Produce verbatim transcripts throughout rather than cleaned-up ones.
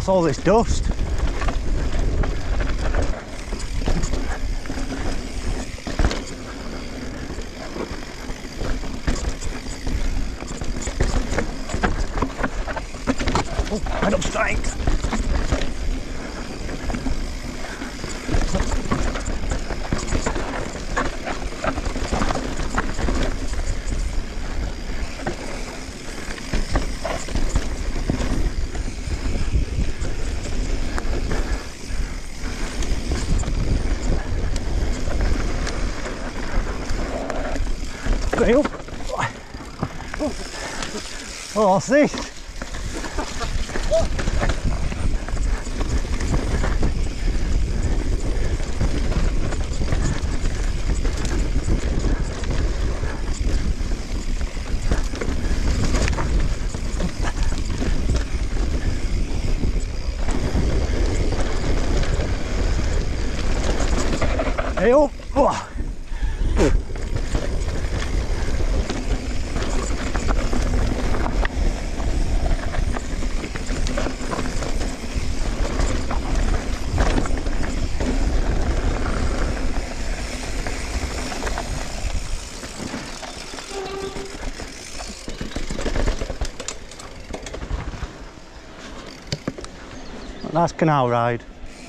What's all this dust? Oh, head up straight. Straight up. Oh, what's this? Hey up! Oh. Nice canal ride.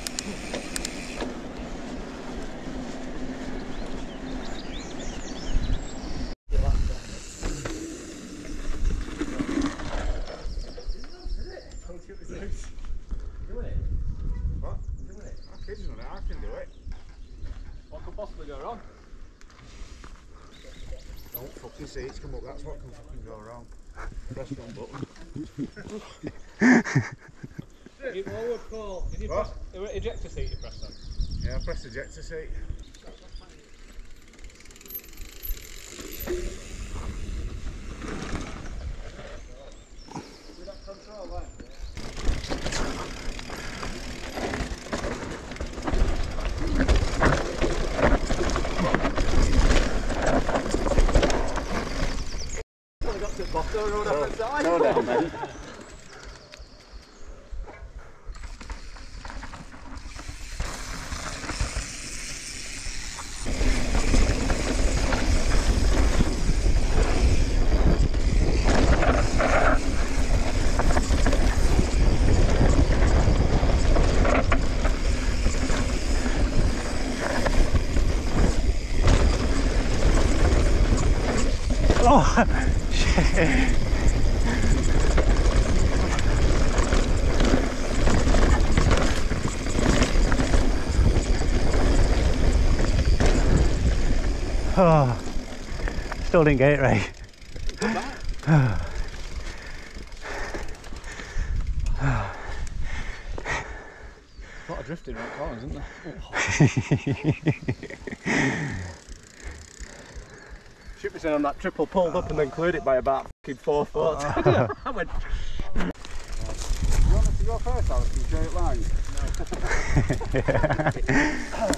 What could possibly go wrong? Don't fucking see it's come up, that's what can fucking go wrong. Press one button. You forward, Paul. Did you What? press the ejector seat you pressed on? Yeah, I pressed the ejector seat. See that control there? Well, got to the bottom of the road up the side. No, no, man. Oh, shit. Oh, still didn't get it right. A lot of drifting around corners, isn't there? Should be saying on that triple pulled up and then cleared it by about fucking four foot. I went. You want us to go first, Alex, in straight line? Yeah.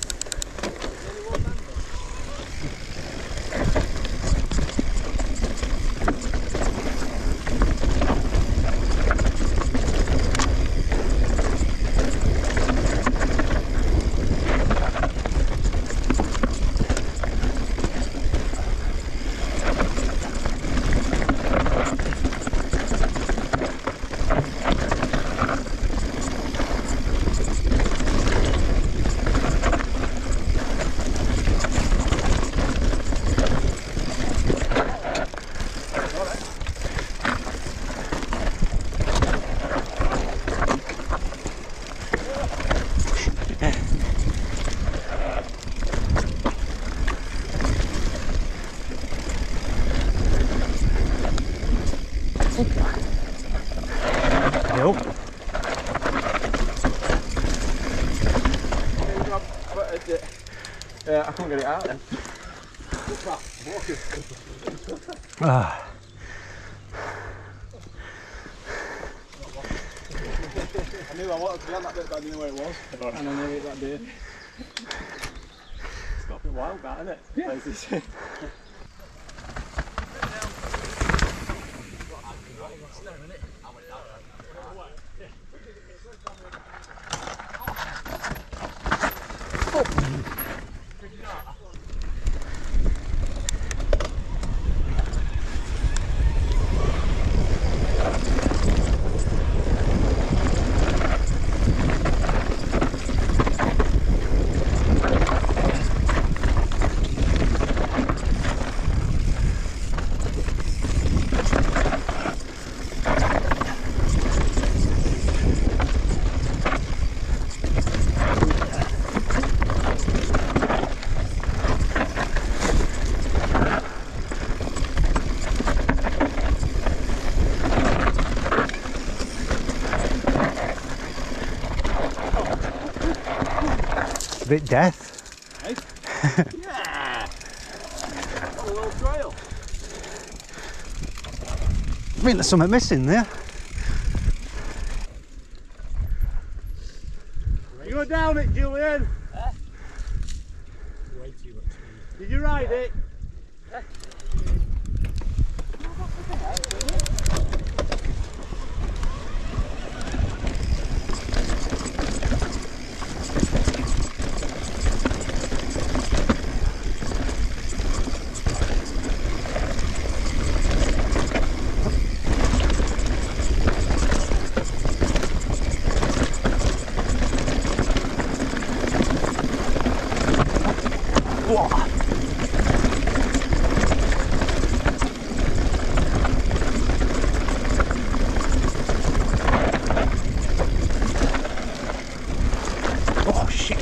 Nope. Yeah, I couldn't get it out then. Ah. I knew I wanted to be on that bit, but I didn't know where it was. And I knew it that day. It's got a bit wild, that, isn't it? Yeah. Places. bit death. Hey? Yeah! Got a little trail. I think there's something missing there. You go down it, Julian. Eh? Way too much speed. Did you ride it? Eh? Oh shit.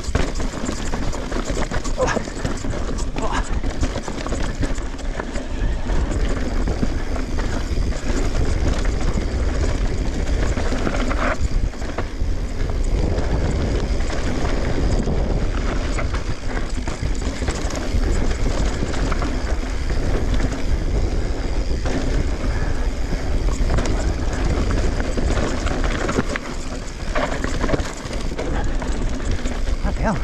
Hell.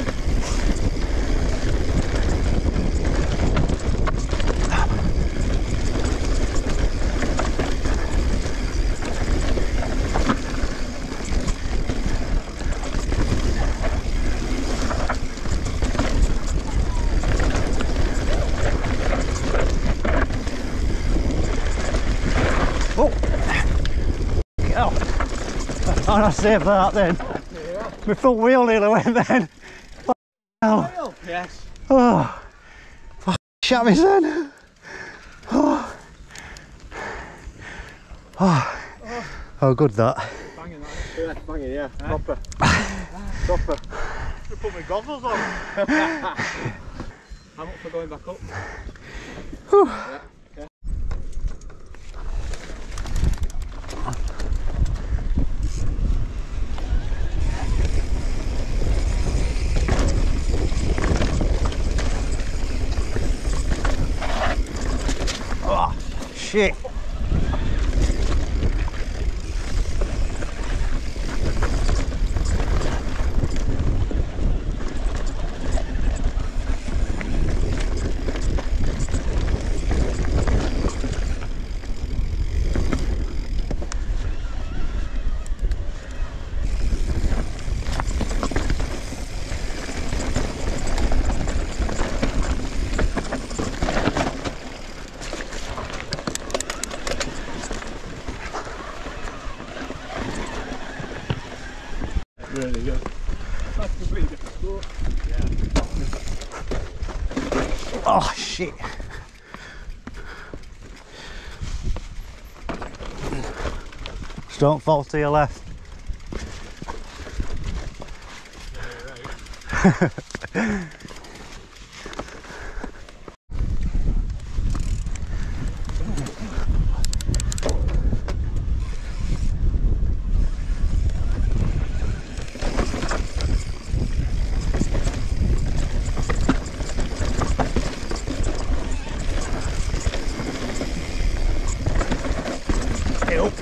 Oh, hell. Oh, I saved that then. My front wheel nearly went then. Oh, Yes. oh, fuck, shut me, son. Oh. Oh. Oh, good that. Banging that. Yeah, banging, yeah. Eh? Proper. Proper. I put my goggles on. I'm up for going back up. Whew. Yeah. Okay. Oh, shit. Really good. That's completely different. Yeah. Oh, shit. Just don't fall to your left. Yeah, right. Help.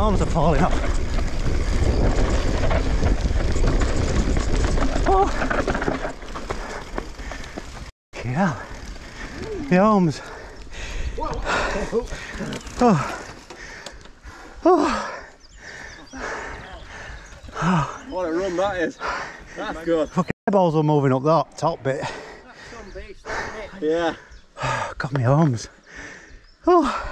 arms are falling off. Oh. Yeah. The arms. Oh. Oh. Oh. What a run that is. That's good. Fucking eyeballs are moving up that top bit. That's some beast, isn't it? Yeah. Got my arms. Oh.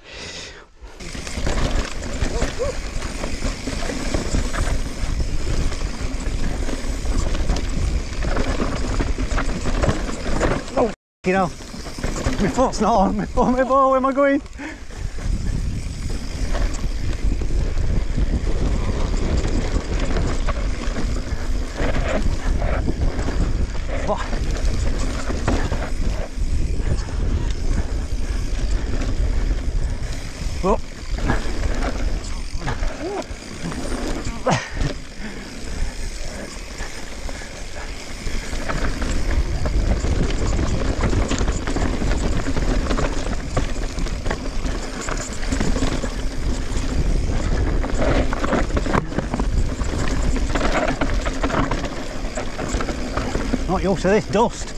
Oh, you know, my foot's not on. My foot, my ball, where am I going? What? Oh. Not used to this dust.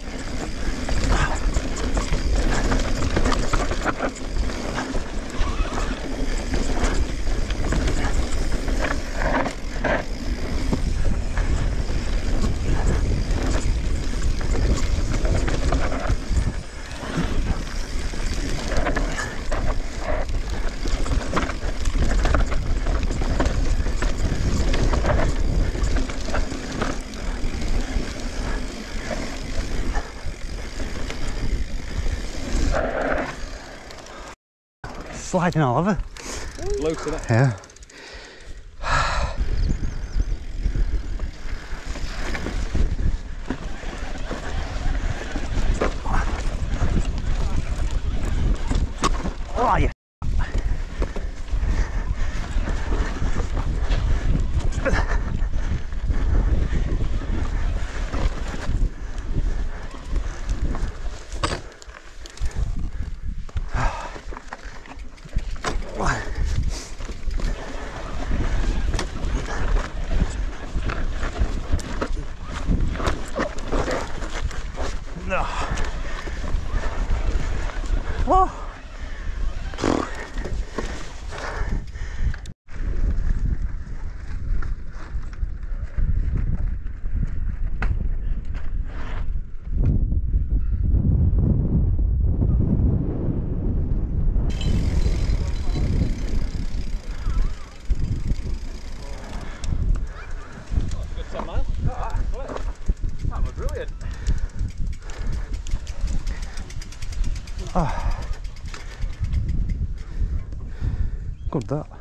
Sliding all over. Loose, isn't it? Yeah. Oh, yeah. No. Oh. Good ten miles. Oh, that was brilliant. Oh. Good that.